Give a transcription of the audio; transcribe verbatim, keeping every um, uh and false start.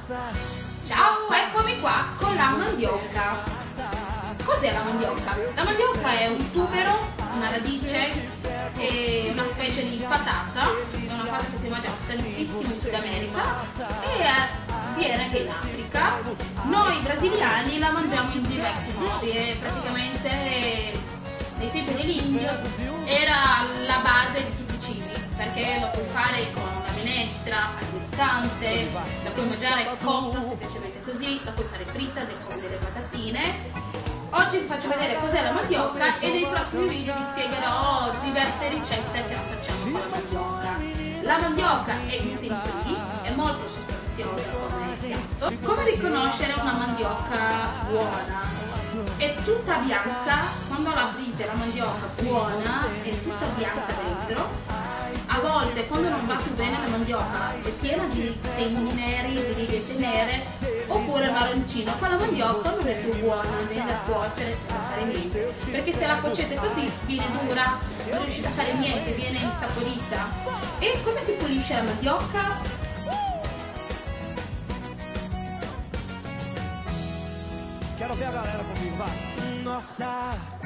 Ciao, eccomi qua con la mandioca. Cos'è la mandioca? La mandioca è un tubero, una radice, è una specie di patata, è una patata che si mangia tantissimo in Sud America e viene anche in Africa. Noi brasiliani la mangiamo in diversi modi e praticamente nei tempi dell'Indio era la base di tutti i cibi, perché lo puoi fare con una minestra, guizzante, la puoi mangiare cotta semplicemente così, la puoi fare fritta come delle patatine. Oggi vi faccio vedere cos'è la mandioca e nei prossimi video vi spiegherò diverse ricette che facciamo con la mandioca. La mandioca è gluten-free, è molto sostanziosa come piatto. Come riconoscere una mandioca buona? È tutta bianca, quando la aprite la mandioca buona è tutta bianca dentro. A volte quando non va più bene la mandioca è piena di semi neri, di righette nere oppure marroncino, qua la mandioca non è più buona, viene da cuocere, non fare niente, perché se la cuocete così viene dura, non riuscite a fare niente, viene insaporita. E come si pulisce la mandioca? Quero ver a galera comigo, vai. Nossa.